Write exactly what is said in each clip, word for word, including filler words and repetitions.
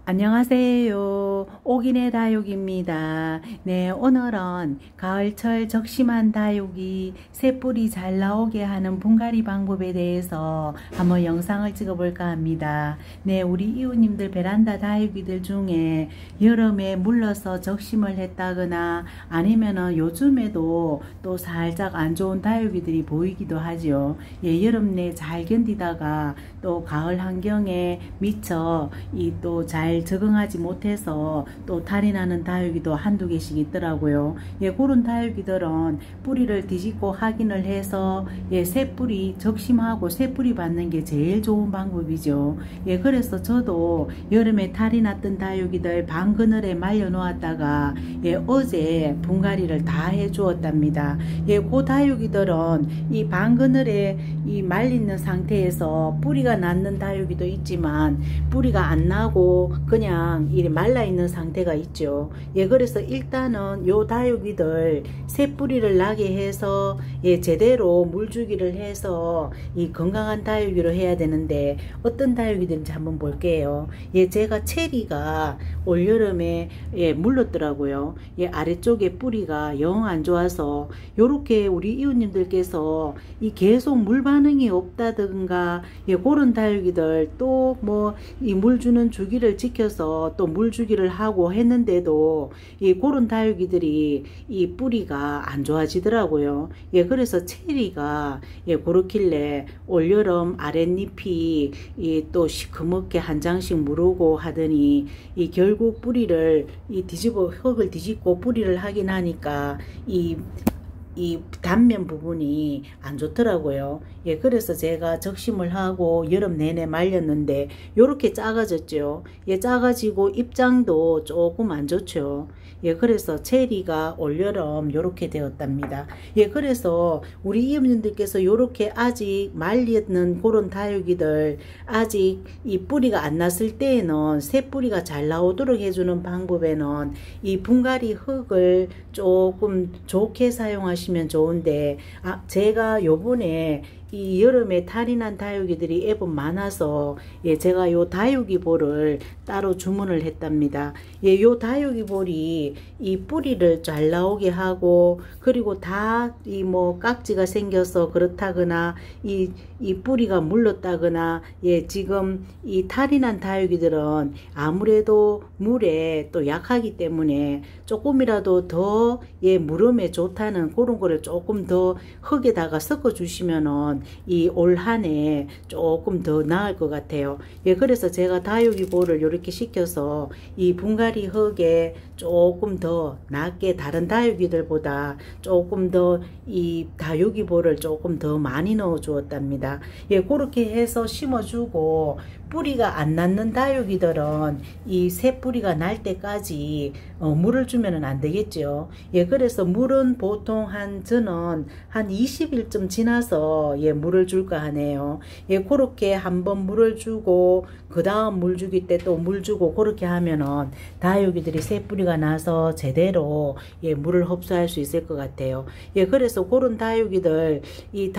안녕하세요. 옥인의 다육입니다. 네, 오늘은 가을철 적심한 다육이 새뿌리 잘 나오게 하는 분갈이 방법에 대해서 한번 영상을 찍어볼까 합니다. 네, 우리 이웃님들 베란다 다육이들 중에 여름에 물러서 적심을 했다거나 아니면은 요즘에도 또 살짝 안 좋은 다육이들이 보이기도 하죠. 예, 여름 내 잘 견디다가 또 가을 환경에 미처 이 또 잘 적응하지 못해서 또 탈이 나는 다육이도 한두 개씩 있더라고요. 예, 그런 다육이들은 뿌리를 뒤집고 확인을 해서 예, 새 뿌리 적심하고 새 뿌리 받는 게 제일 좋은 방법이죠. 예, 그래서 저도 여름에 탈이 났던 다육이들 방 그늘에 말려 놓았다가 예, 어제 분갈이를 다 해 주었답니다. 예, 그 다육이들은 이 방 그늘에 이 말리는 상태에서 뿌리가 났는 다육이도 있지만 뿌리가 안 나고 그냥 이 말라 있는 상태가 있죠. 예, 그래서 일단은 요 다육이들 새 뿌리를 나게 해서 예, 제대로 물주기를 해서 이 건강한 다육이로 해야 되는데 어떤 다육이들인지 한번 볼게요. 예, 제가 체리가 올여름에 예, 물렀더라고요. 예, 아래쪽에 뿌리가 영 안 좋아서 요렇게 우리 이웃님들께서 이 계속 물 반응이 없다든가 예, 그런 다육이들 또 뭐 이 물 주는 주기를 지켜서 또 물 주기를 하고 했는데도 이 그런 다육이들이 이 뿌리가 안 좋아지더라고요. 예, 그래서 체리가 예, 그렇길래 올여름 아랫잎이 이 또 시커멓게 한 장씩 무르고 하더니 이 결국 뿌리를 이 뒤집어 흙을 뒤집고 뿌리를 하긴 하니까 이 이 단면 부분이 안 좋더라고요. 예, 그래서 제가 적심을 하고 여름 내내 말렸는데 요렇게 작아졌죠. 예, 작아지고 입장도 조금 안 좋죠. 예, 그래서 체리가 올여름 요렇게 되었답니다. 예, 그래서 우리 이웃님들께서 요렇게 아직 말리는 그런 다육이들 아직 이 뿌리가 안 났을 때에는 새 뿌리가 잘 나오도록 해주는 방법에는 이 분갈이 흙을 조금 좋게 사용하시면 면 좋은데 아, 제가 요번에 이 여름에 탈이 난 다육이들이 애분 많아서 예, 제가 요 다육이볼을 따로 주문을 했답니다. 예, 요 다육이볼이 이 뿌리를 잘 나오게 하고 그리고 다 이 뭐 깍지가 생겨서 그렇다거나 이, 이 뿌리가 물렀다거나 예, 지금 이 탈이 난 다육이들은 아무래도 물에 또 약하기 때문에 조금이라도 더 예, 물음에 좋다는 그런 거를 조금 더 흙에다가 섞어 주시면은 이 올 한해 조금 더 나을 것 같아요. 예, 그래서 제가 다육이볼을 이렇게 시켜서 이 분갈이 흙에 조금 더 낫게 다른 다육이들보다 조금 더 이 다육이볼을 조금 더 많이 넣어 주었답니다. 예, 그렇게 해서 심어주고 뿌리가 안 났는 다육이들은 이 새 뿌리가 날 때까지 어, 물을 주면은 안 되겠죠. 예, 그래서 물은 보통 한 저는 한 이십 일쯤 지나서 예, 물을 줄까 하네요. 예, 그렇게 한번 물을 주고 그 다음 물 주기 때 또 물 주고 그렇게 하면은 다육이들이 새 뿌리가 나서 제대로 예, 물을 흡수할 수 있을 것 같아요. 예, 그래서 그런 다육이들 이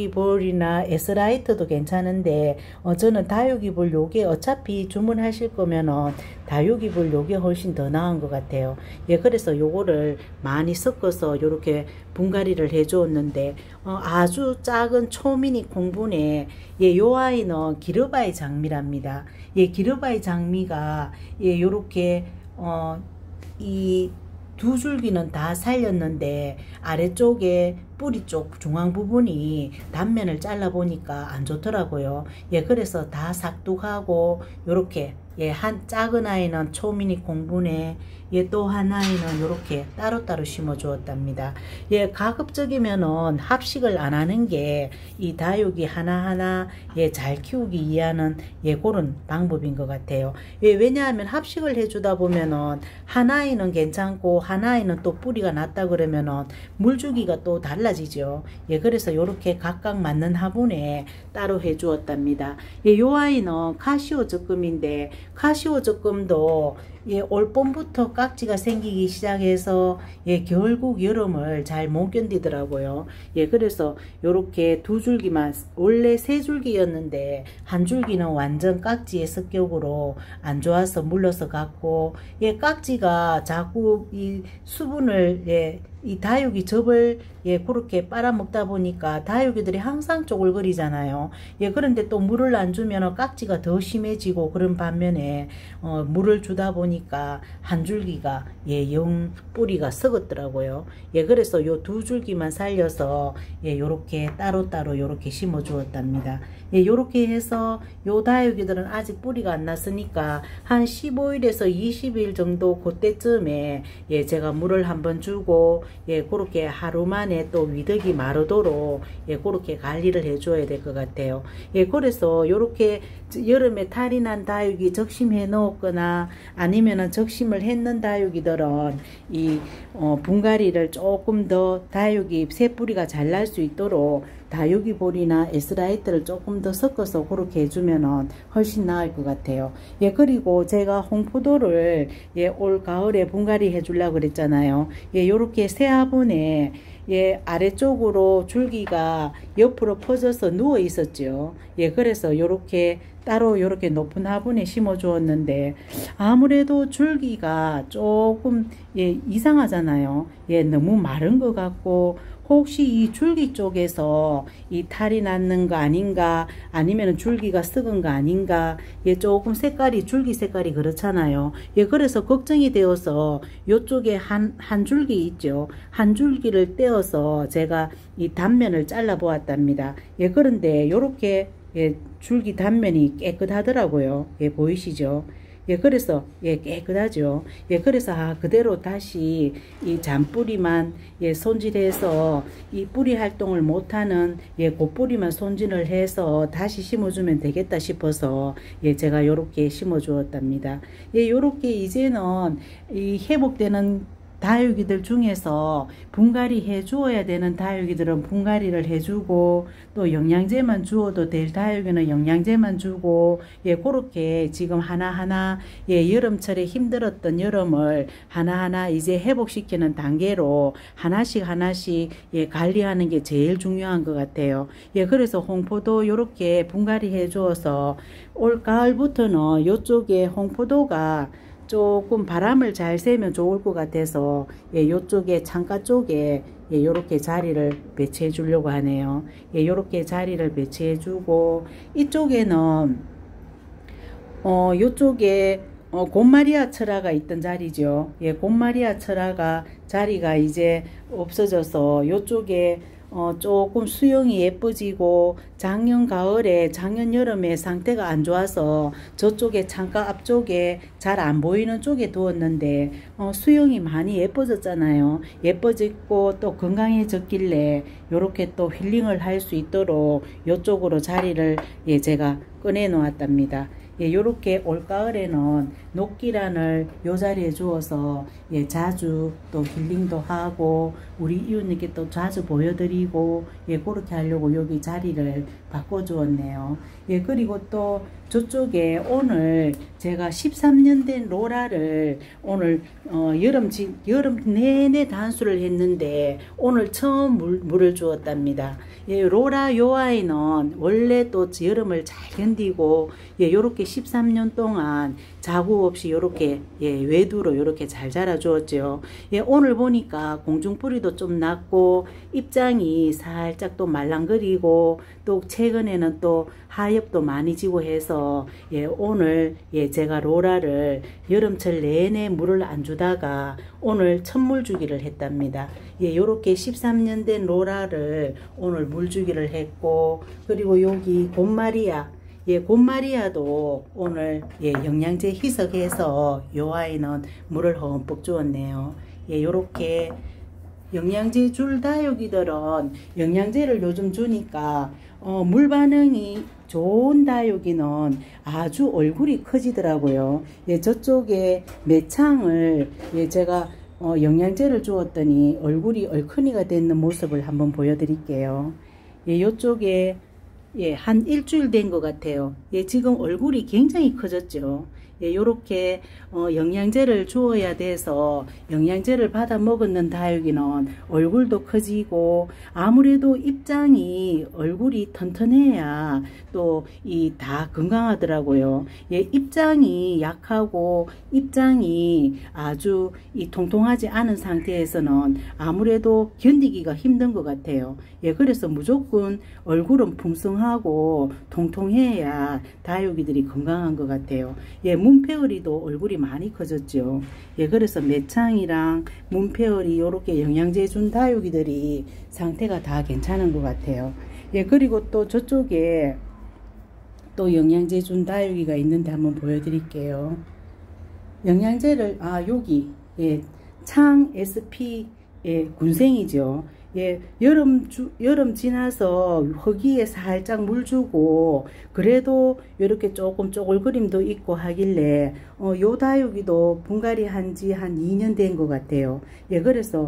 다육이볼이나 에스라이트도 괜찮은데 어, 저는 다육이볼 요게 어차피 주문하실 거면은 다육이볼 요게 훨씬 더 나은 것 같아요. 예, 그래서 요거를 많이 섞어서 요렇게 분갈이를 해 주었는데 어, 아주 작은 초미니 콩분에 예, 요 아이는 기르바이 장미랍니다. 예, 기르바이 장미가 예, 요렇게 어, 이 두 줄기는 다 살렸는데 아래쪽에 뿌리 쪽 중앙 부분이 단면을 잘라 보니까 안 좋더라고요. 예, 그래서 다 삭둑하고 요렇게 예, 한 작은 아이는 초미니 콩분에 예, 또 한 아이는 요렇게 따로따로 심어 주었답니다. 예, 가급적이면은 합식을 안 하는 게 이 다육이 하나하나 예, 잘 키우기 위한 예, 그런 방법인 것 같아요. 예, 왜냐하면 합식을 해 주다 보면은 한 아이는 괜찮고 한 아이는 또 뿌리가 났다 그러면은 물주기가 또 달라 달라지죠. 예, 그래서 요렇게 각각 맞는 화분에 따로 해 주었답니다. 예, 요 아이는 카시오 적금인데, 카시오 적금도 예, 올 봄부터 깍지가 생기기 시작해서 예, 결국 여름을 잘 못 견디더라고요. 예, 그래서 요렇게 두 줄기만, 원래 세 줄기였는데 한 줄기는 완전 깍지의 습격으로 안 좋아서 물러서 갔고, 예, 깍지가 자꾸 이 수분을 예, 이 다육이 접을 예, 그렇게 빨아먹다 보니까 다육이들이 항상 쪼글거리잖아요. 예, 그런데 또 물을 안 주면 깍지가 더 심해지고, 그런 반면에 어, 물을 주다 보니까 한 줄기가 예, 영 뿌리가 썩었더라고요. 예, 그래서 요 두 줄기만 살려서 예, 요렇게 따로따로 요렇게 심어 주었답니다. 예, 요렇게 해서 요 다육이들은 아직 뿌리가 안 났으니까 한 십오 일에서 이십 일 정도 그때쯤에 예, 제가 물을 한번 주고 예, 그렇게 하루 만에 또 위덕이 마르도록 예, 그렇게 관리를 해줘야 될 것 같아요. 예, 그래서 요렇게 여름에 탈이 난 다육이 적심해 놓거나 아니면은 적심을 했는 다육이들은 이 어, 분갈이를 조금 더 다육이 새뿌리가 잘 날 수 있도록 다육이 볼이나 에스라이트를 조금 더 섞어서 그렇게 해주면은 훨씬 나을 것 같아요. 예, 그리고 제가 홍포도를 예, 올 가을에 분갈이 해주려고 그랬잖아요. 예, 요렇게 새 화분에 예, 아래쪽으로 줄기가 옆으로 퍼져서 누워 있었죠. 예, 그래서 요렇게 따로 요렇게 높은 화분에 심어 주었는데 아무래도 줄기가 조금 예, 이상하잖아요. 예, 너무 마른 것 같고, 혹시 이 줄기 쪽에서 이 탈이 났는 거 아닌가, 아니면 줄기가 썩은 거 아닌가, 예, 조금 색깔이, 줄기 색깔이 그렇잖아요. 예, 그래서 걱정이 되어서 요쪽에 한, 한 줄기 있죠. 한 줄기를 떼어서 제가 이 단면을 잘라 보았답니다. 예, 그런데 요렇게 예, 줄기 단면이 깨끗하더라고요. 예, 보이시죠? 예, 그래서, 예, 깨끗하죠. 예, 그래서, 아, 그대로 다시 이 잔뿌리만, 예, 손질해서 이 뿌리 활동을 못하는, 예, 곱뿌리만 손질을 해서 다시 심어주면 되겠다 싶어서, 예, 제가 요렇게 심어 주었답니다. 예, 요렇게 이제는 이 회복되는 다육이들 중에서 분갈이 해 주어야 되는 다육이들은 분갈이를 해주고, 또 영양제만 주어도 될 다육이는 영양제만 주고, 예, 그렇게 지금 하나하나, 예, 여름철에 힘들었던 여름을 하나하나 이제 회복시키는 단계로 하나씩 하나씩, 예, 관리하는 게 제일 중요한 것 같아요. 예, 그래서 홍포도 요렇게 분갈이 해 주어서 올 가을부터는 요쪽에 홍포도가 조금 바람을 잘 쐬면 좋을 것 같아서 예, 요쪽에 창가 쪽에 예, 요렇게 자리를 배치해 주려고 하네요. 예, 요렇게 자리를 배치해 주고, 이쪽에는 어, 요쪽에 어, 곰마리아 철화가 있던 자리죠. 예, 곰마리아 철화가 자리가 이제 없어져서 요쪽에 어, 조금 수영이 예뻐지고, 작년 가을에 작년 여름에 상태가 안 좋아서 저쪽에 창가 앞쪽에 잘 안 보이는 쪽에 두었는데 어, 수영이 많이 예뻐졌잖아요. 예뻐졌고 또 건강해졌길래 요렇게 또 힐링을 할 수 있도록 요쪽으로 자리를 예, 제가 꺼내 놓았답니다. 예, 요렇게 올가을에는 녹기란을 요 자리에 주어서 예, 자주 또 힐링도 하고 우리 이웃님께 또 자주 보여드리고 예, 그렇게 하려고 여기 자리를 바꿔 주었네요. 예, 그리고 또 저쪽에 오늘 제가 십삼 년 된 로라를 오늘 어, 여름 지, 여름 내내 단수를 했는데 오늘 처음 물, 물을 주었답니다. 예, 로라 요 아이는 원래 또 여름을 잘 견디고 예, 요렇게 십삼 년 동안 자국 없이 요렇게 예, 외두로 요렇게 잘 자라 주었죠. 예, 오늘 보니까 공중뿌리도 좀 났고 입장이 살짝 또 말랑거리고 또 최근에는 또 하엽도 많이 지고 해서 예, 오늘 예, 제가 로라를 여름철 내내 물을 안 주다가 오늘 첫물 주기를 했답니다. 예, 요렇게 십삼 년 된 로라를 오늘 물 주기를 했고, 그리고 여기 곰마리아, 예, 곰마리아도 오늘 예, 영양제 희석해서 요 아이는 물을 흠뻑 주었네요. 예, 요렇게 영양제 줄 다육이들은 영양제를 요즘 주니까 어, 물 반응이 좋은 다육이는 아주 얼굴이 커지더라고요. 예, 저쪽에 매창을 예, 제가 어, 영양제를 주었더니 얼굴이 얼큰이가 되는 모습을 한번 보여드릴게요. 예, 요쪽에 예, 한 일주일 된 것 같아요. 예, 지금 얼굴이 굉장히 커졌죠. 예, 요렇게 어, 영양제를 주어야 돼서 영양제를 받아 먹었는 다육이는 얼굴도 커지고 아무래도 입장이 얼굴이 튼튼해야 또 이 다 건강하더라고요. 예, 입장이 약하고 입장이 아주 이 통통하지 않은 상태에서는 아무래도 견디기가 힘든 것 같아요. 예, 그래서 무조건 얼굴은 풍성하고 통통해야 다육이들이 건강한 것 같아요. 예, 문패어리도 얼굴이 많이 커졌죠. 예, 그래서 매창이랑 문패어리 요렇게 영양제 준 다육이들이 상태가 다 괜찮은 것 같아요. 예, 그리고 또 저쪽에 또 영양제 준 다육이가 있는데 한번 보여드릴게요. 영양제를 아 여기 예, 창 에스피 예, 군생이죠. 예, 여름 주, 여름 지나서 허기에 살짝 물 주고 그래도 이렇게 조금 쪼글거림도 있고 하길래 어, 요 다육이도 분갈이 한지 한 이 년 된 것 같아요. 예, 그래서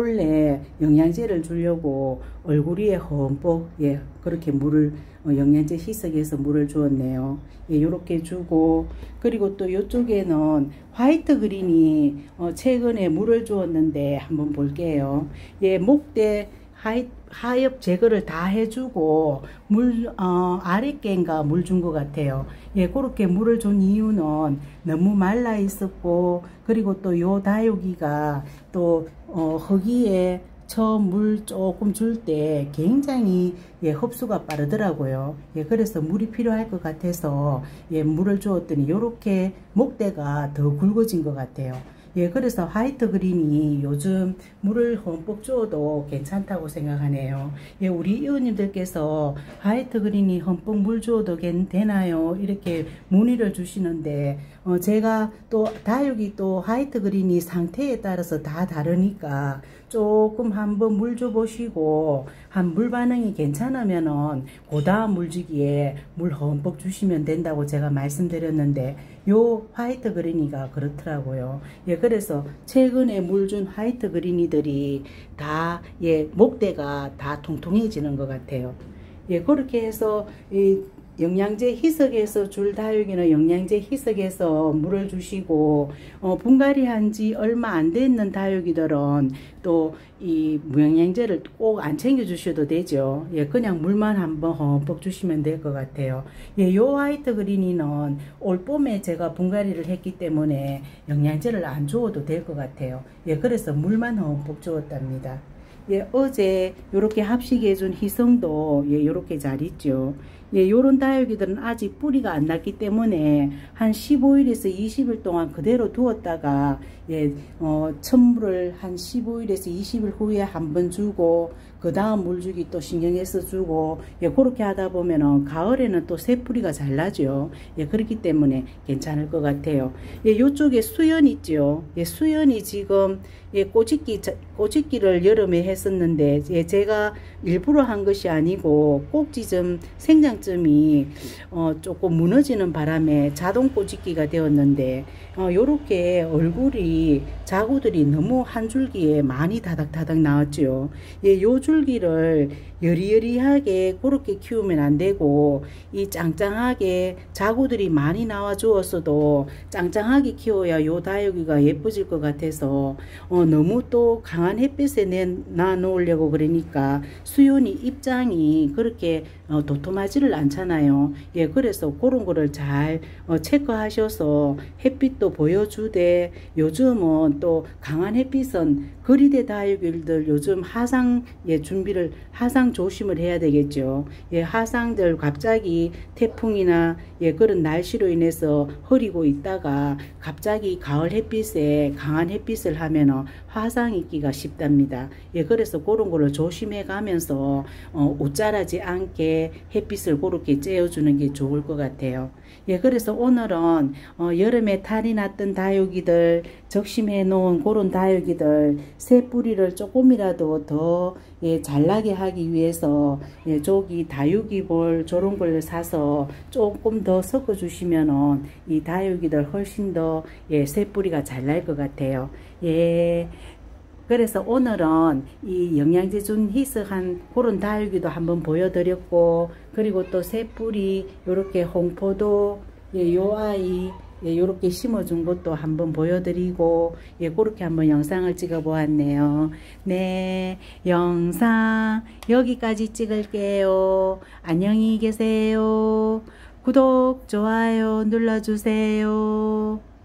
원래 영양제를 주려고 얼굴 위에 흠뻑 예, 그렇게 물을 어, 영양제 희석해서 물을 주었네요. 예, 요렇게 주고 그리고 또 이쪽에는 화이트 그린이 어, 최근에 물을 주었는데 한번 볼게요. 예, 목대 하이, 하엽 제거를 다 해주고 물 어, 아랫개인가 물 준 것 같아요. 예, 그렇게 물을 준 이유는 너무 말라 있었고 그리고 또 요 다육이가 또 어, 허기에 처음 물 조금 줄 때 굉장히 예, 흡수가 빠르더라고요. 예, 그래서 물이 필요할 것 같아서 예, 물을 주었더니 요렇게 목대가 더 굵어진 것 같아요. 예, 그래서 화이트 그린이 요즘 물을 흠뻑 주어도 괜찮다고 생각하네요. 예, 우리 의원님들께서 화이트 그린이 흠뻑 물 주어도 되나요? 이렇게 문의를 주시는데 어, 제가 또 다육이 또 화이트 그린이 상태에 따라서 다 다르니까 조금 한번 물 줘 보시고 한 물 반응이 괜찮으면은 그 다음 물주기에 물 흠뻑 주시면 된다고 제가 말씀드렸는데 요 화이트 그린이가 그렇더라고요. 예, 그래서 최근에 물 준 화이트 그린이들이 다 예, 목대가 다 통통해지는 것 같아요. 예, 그렇게 해서 이 영양제 희석해서 줄 다육이는 영양제 희석해서 물을 주시고 어, 분갈이 한 지 얼마 안 됐는 다육이들은 또 이 무영양제를 꼭 안 챙겨 주셔도 되죠. 예, 그냥 물만 한번 흠뻑 주시면 될 것 같아요. 예, 요 화이트 그린이는 올 봄에 제가 분갈이를 했기 때문에 영양제를 안 주어도 될 것 같아요. 예, 그래서 물만 흠뻑 주었답니다. 예, 어제 요렇게 합식해준 희성도 예, 요렇게 잘 있죠. 예, 요런 다육이들은 아직 뿌리가 안 났기 때문에 한 십오 일에서 이십 일 동안 그대로 두었다가 예, 어, 천물을 한 십오 일에서 이십 일 후에 한번 주고 그 다음 물주기 또 신경해서 주고 예, 그렇게 하다 보면은 가을에는 또 새 뿌리가 잘 나죠. 예, 그렇기 때문에 괜찮을 것 같아요. 예, 요쪽에 수연 있죠. 예, 수연이 지금 예, 꼬집기, 꼬집기를 여름에 했었는데 예, 제가 일부러 한 것이 아니고 꼭지점 생장점이 어, 조금 무너지는 바람에 자동 꼬집기가 되었는데 어, 요렇게 얼굴이 자구들이 너무 한 줄기에 많이 다닥다닥 나왔죠. 예, 요 줄기를 여리여리하게 그렇게 키우면 안 되고 이 짱짱하게 자구들이 많이 나와 주었어도 짱짱하게 키워야 요 다육이가 예뻐질 것 같아서 어, 너무 또 강한 햇빛에 내 놓으려고 그러니까 수연이 입장이 그렇게 어, 도톰하지를 않잖아요. 예, 그래서 그런 거를 잘 어, 체크하셔서 햇빛도 보여주되 요즘은 또 강한 햇빛은 거리대 다육이들 요즘 하상 예, 준비를 하상 조심을 해야 되겠죠. 예, 하상들 갑자기 태풍이나 예, 그런 날씨로 인해서 흐리고 있다가 갑자기 가을 햇빛에 강한 햇빛을 하면은 화상 있기가 쉽답니다. 예, 그래서 그런 거를 조심해 가면서 어, 옷자라지 않게 햇빛을 더 그렇게 째어주는 게 좋을 것 같아요. 예, 그래서 오늘은 어, 여름에 탈이 났던 다육이들, 적심해 놓은 그런 다육이들 새 뿌리를 조금이라도 더 예, 잘나게 하기 위해서 예, 저기 다육이 볼 저런 걸 사서 조금 더 섞어 주시면은 이 다육이들 훨씬 더 예, 새 뿌리가 잘 날 것 같아요. 예. 그래서 오늘은 이 영양제 준 희석한 그런 다육이도 한번 보여드렸고, 그리고 또 새뿌리 요렇게 홍포도 예, 요 아이 예, 요렇게 심어준 것도 한번 보여드리고, 예, 그렇게 한번 영상을 찍어 보았네요. 네, 영상 여기까지 찍을게요. 안녕히 계세요. 구독, 좋아요 눌러주세요.